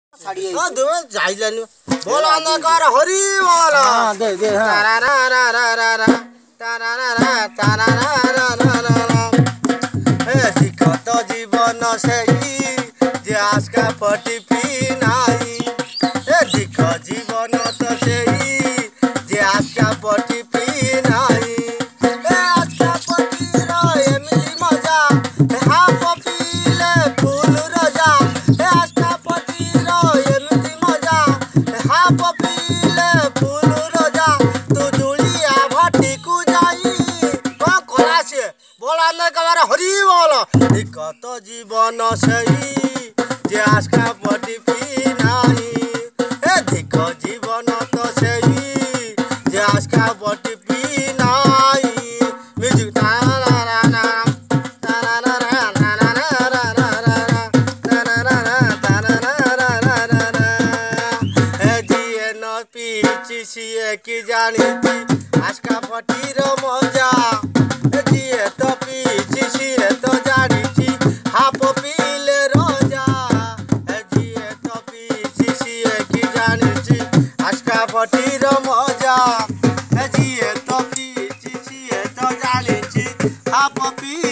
जाइलानी बोल अंधकार हरि बोल दे दे दिक्कत जीवन से जे आज का पटी पी नाही दिक्क जीवन तो से जे आज का पटी पी नाही आज का पटी रो एमती मजा हा पपीले फूल रजा आज का पटी रो एमती मजा हा पपीले फूल रजा तू जुलिया भट्टी को जाई कोला से बोला न कबार हरि बोल दिक्कत जीवन सही जे आज का पटी पी नाही दिक्क जीवन तो सही जे आज का पटी पी नाही म्यूजिक पीछे की जानी थी आज का पटी रो मजा दिए तो पीछे तो जानी थी हाँ पपीले रोजा दिए तो पीछे की जानी थी आज का पटी रो मजा दिए तो पीछे तो जानी थी हाँ पपी